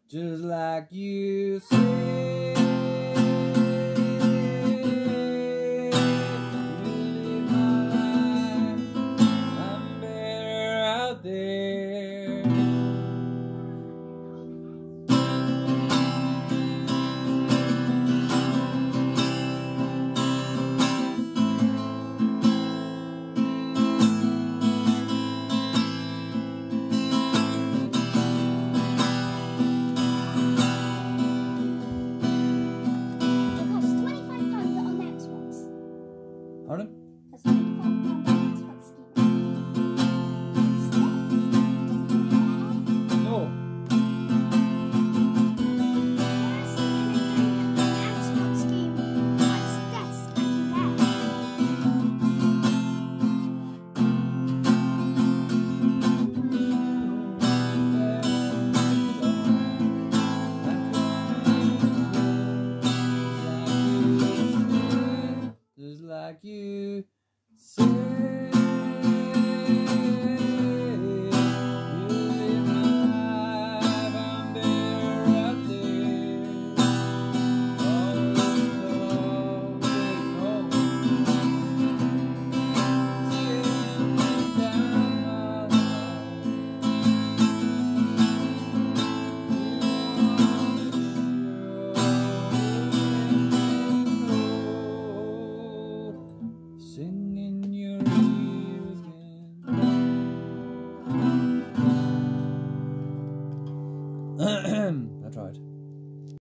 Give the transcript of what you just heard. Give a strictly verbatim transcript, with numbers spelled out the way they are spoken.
just like you say. You live my life, I'm better out there. Pardon? That's twenty-five pounds on Xbox scheme. No. Xbox scheme. What's desk I can Just like you.